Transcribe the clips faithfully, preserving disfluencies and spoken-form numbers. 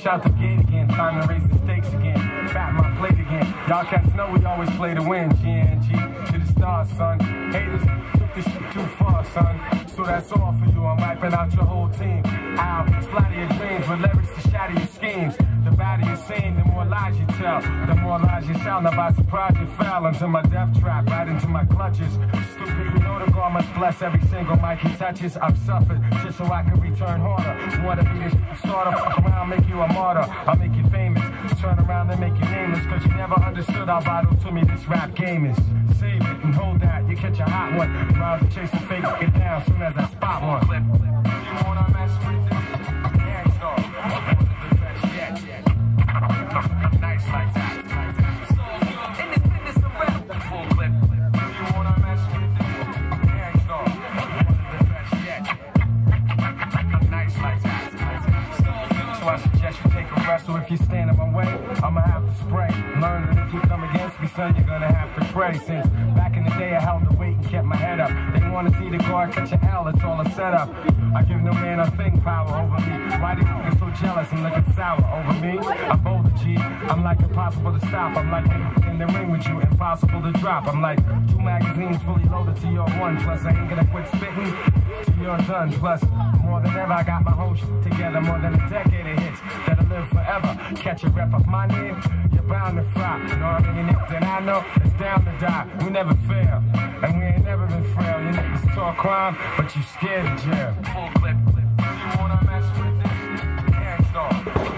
Fresh out the gate again, time to raise the stakes again. Fat my plate again. Y'all cats know we always play to win. G N G to the stars, son. Haters took this shit too far, son. So that's all for you. I'm wiping out your whole team. I'll splatter your dreams with lyrics to shatter your schemes. The badder you sing, the more lies you tell. The more lies you sound. Now by surprise you fell into my death trap, right into my clutches. Stupid, you know the God must bless every single mic he touches. I've suffered just so I can return harder. Wanna be this sort of fuck around, make you a martyr. I'll make you famous. Turn around and make you nameless. Cause you never understood how vital to me this rap game is. Save it and hold that. You catch a hot one. Rhymes and chase a fake, get down soon as I spot one. Clip. You wanna mess with this? Gangstar. The best yet. Nice like that. In this business of rap. Full clip. You wanna mess with this? Gangstar. The best yet. Nice like that. So I suggest you take a rest. So if you stand in my way, I'ma have to spray. Learn that if you come against me, son, you're gonna have to pray. Since back in the day I held the weight and kept my head up. They wanna see the guard catch an L, it's all a setup. I give no man a thing power over me. Why do you get so jealous and looking sour over me? I'm bolder, G. I'm like impossible to stop. I'm like in the ring with you, impossible to drop. I'm like two magazines fully loaded to your one. Plus I ain't gonna quit spitting till you're done. Plus more than ever I got my whole shit together. More than a decade of hits that'll live forever. Catch a rep of my name, you're bound to fry. You know what I mean? Then I know it's down to die. We never fail, and we ain't never been frail. You niggas talk crime, but you scared of jail. Full clip. You wanna mess with this? Gangstar.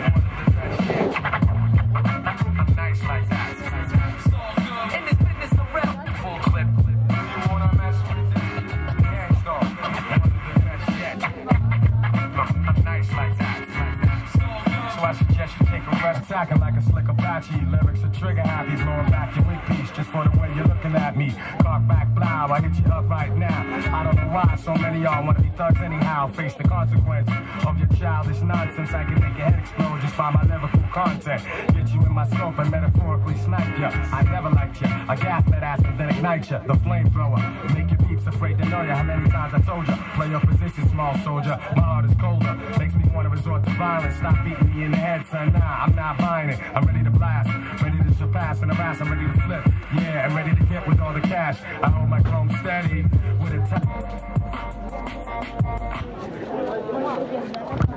Nice like that. In this business of rap. Full clip. You wanna mess with this? Gangstar. The best yet. Nice like that. So I suggest you take a rest, attacking like a slick Apache. Lyrics are trigger happy, blowing back your wig piece just for the way you're looking at me. Cock back, blow, I hit you up right now. I don't know why so many y'all wanna be thugs anyhow. Face the consequence of your childish nonsense. I can make your head explode just by my lyrical content. Get you in my scope and metaphorically snipe ya. I never liked ya. I gas that ass and then ignite ya. The flamethrower, make your peeps afraid to know ya. How many times I told ya? Play your position, small soldier. My heart is colder, makes me wanna resort to violence. Stop beating me in the head, son. Nah, I'm not buying it. I'm ready to blast, ready to surpass and harass. I'm ready to flip, yeah, and ready to get with all the cash. I hold my chrome steady with a tap.